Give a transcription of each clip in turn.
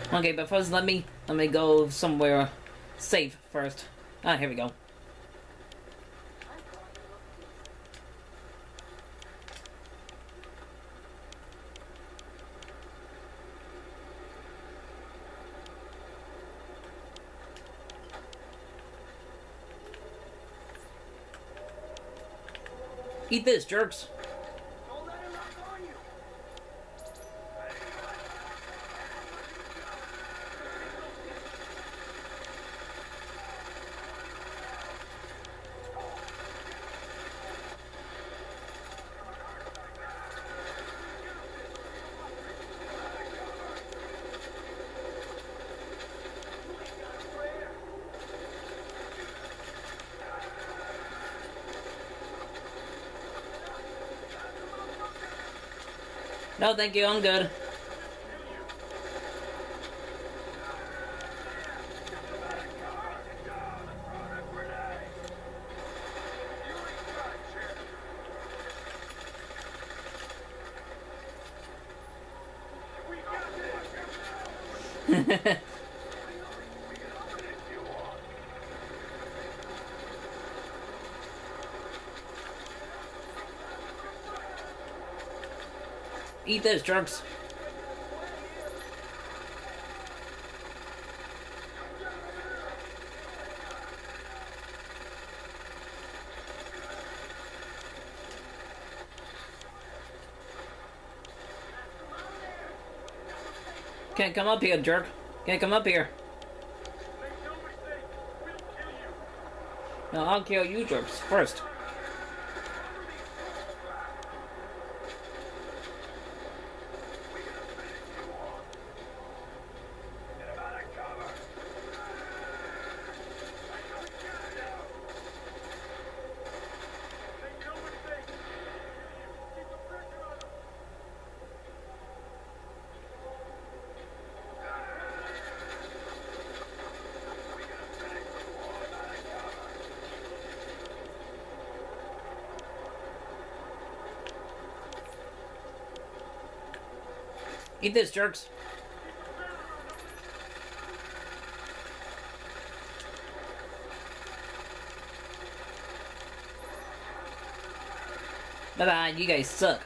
Okay, but first let me go somewhere safe first. Ah, here we go. Eat this, jerks. No, thank you, I'm good. Eat this, jerks. Can't come up here, jerk. Can't come up here. No, I'll kill you jerks first. Eat this, jerks. Bye-bye, you guys suck.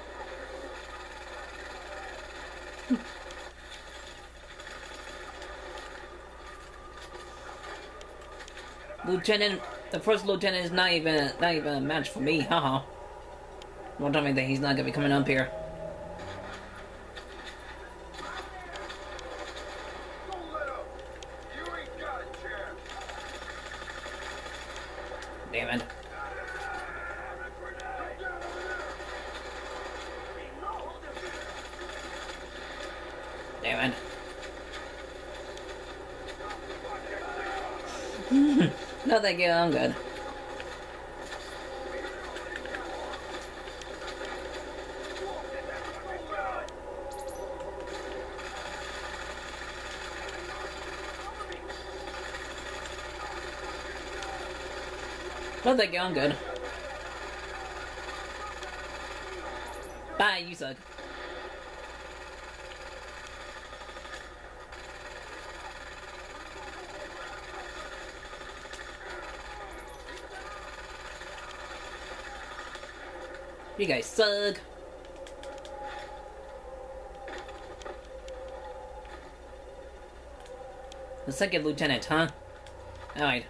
Lieutenant, the first lieutenant is not even a match for me, haha. Don't tell me that he's not gonna be coming up here. Damn it. Damn it. No thank you, I'm good. No thank you, I'm good. Bye, you suck. You guys suck. The second lieutenant, huh? Alright.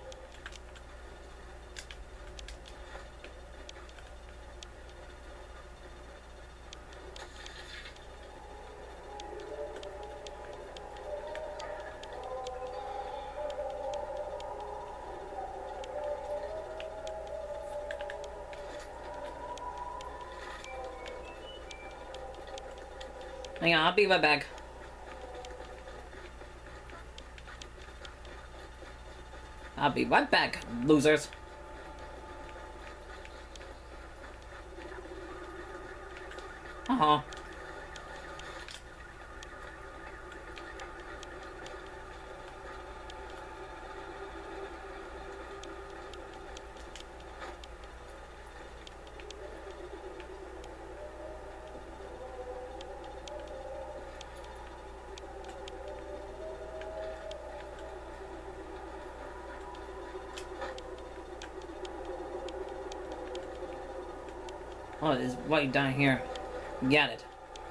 Hang on, I'll be right back. I'll be right back, losers. Uh-huh. Oh, it's right down here. Got it.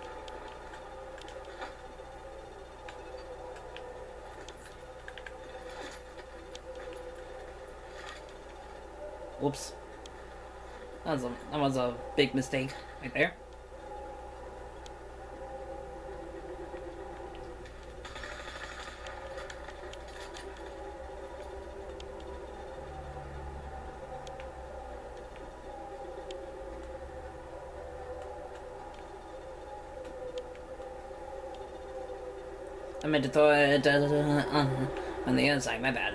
Whoops. That was a big mistake right there. I meant to throw it on the other side, my bad.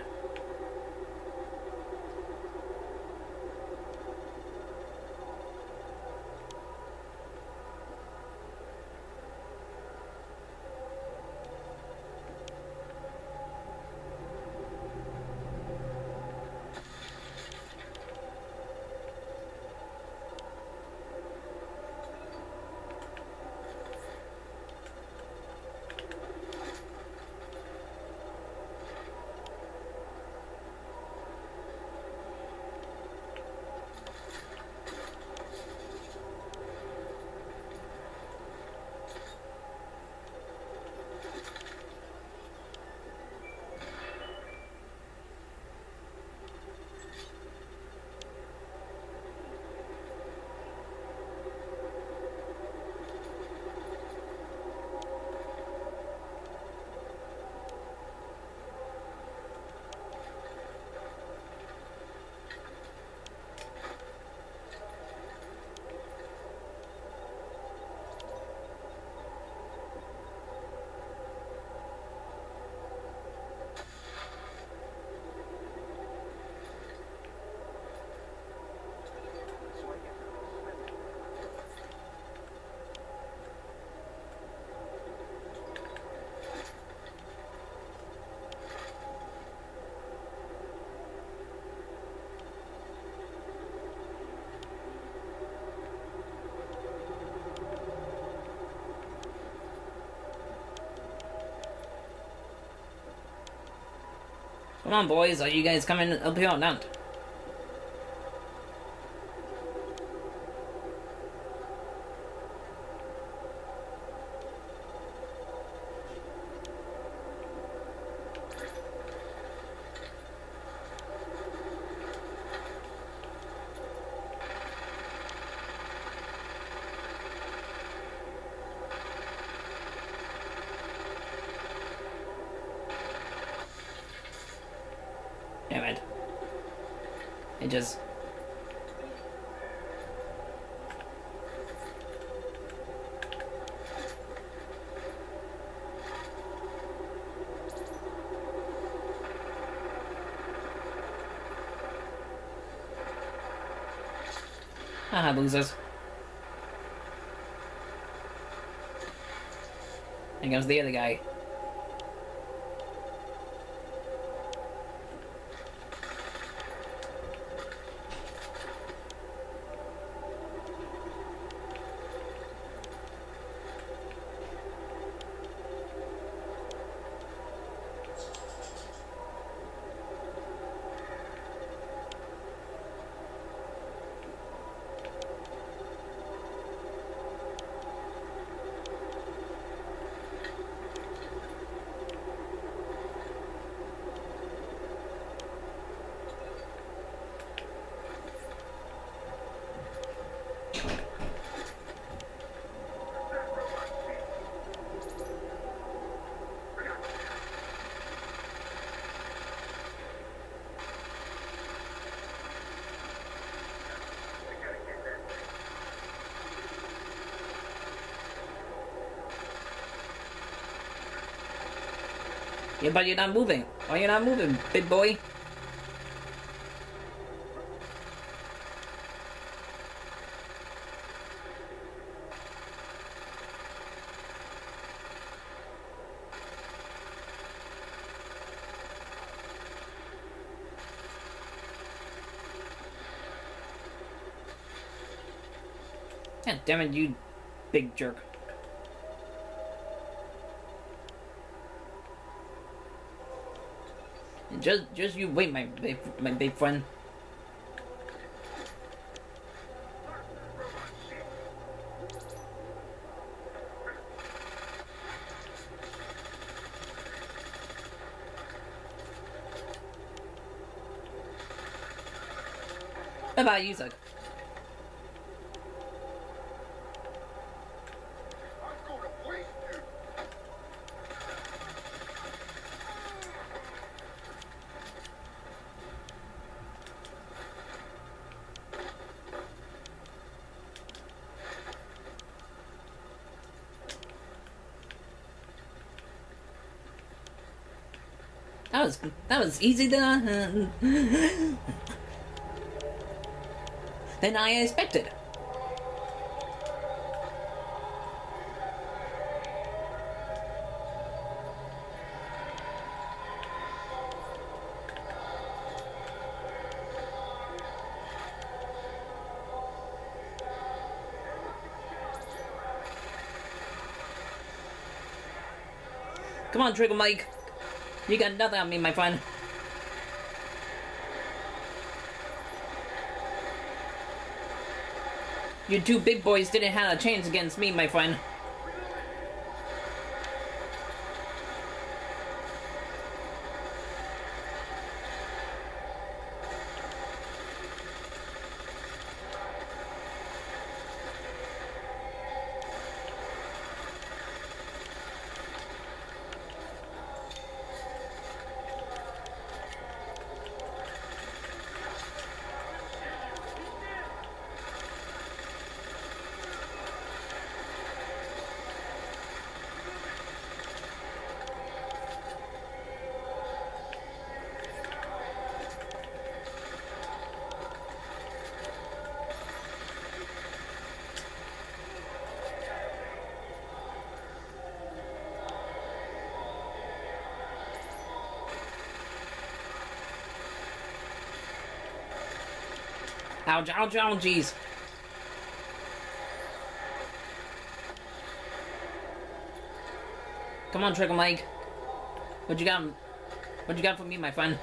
Come on, boys. Are you guys coming up here or not? Damn it. It just... Haha, losers. Here comes the other guy. Yeah, but you're not moving. Why are you not moving, big boy? God damn it, you big jerk. Just you wait, my big friend. What about you, Zug? That was easy than I expected. Come on, Trickle Mike. You got nothing on me, my friend. You two big boys didn't have a chance against me, my friend. Ouch, ouch, ouchies. Come on, Trickle Mike. What you got? What you got for me, my friend?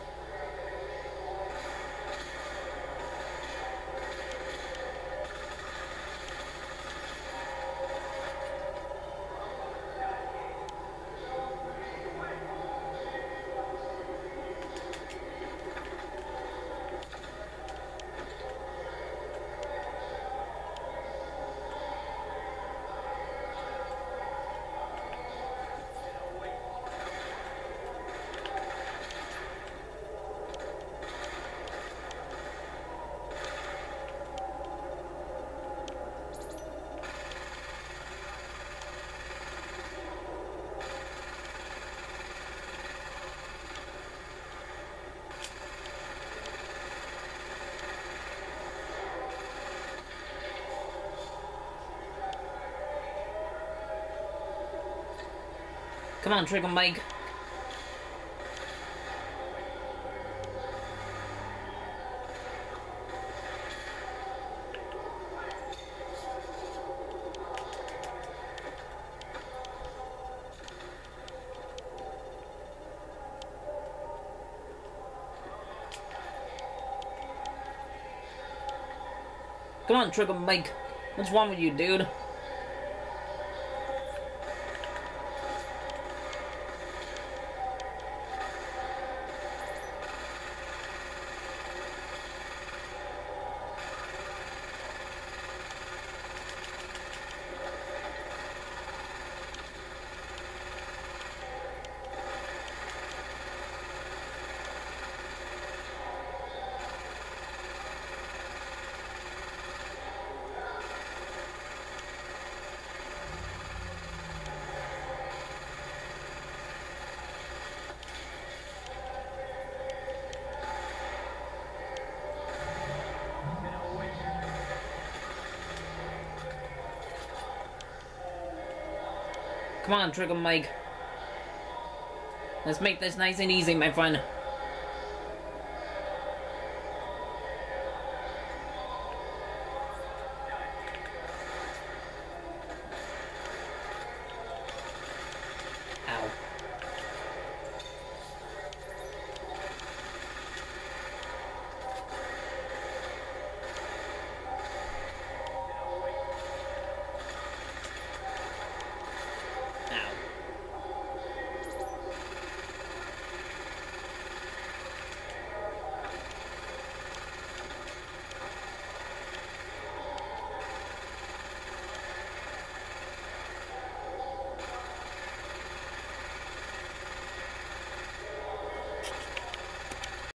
Come on, Trickle Mike. Come on, Trickle Mike. What's wrong with you, dude? Come on, Trickle Mike. Let's make this nice and easy, my friend. Ow. Ow.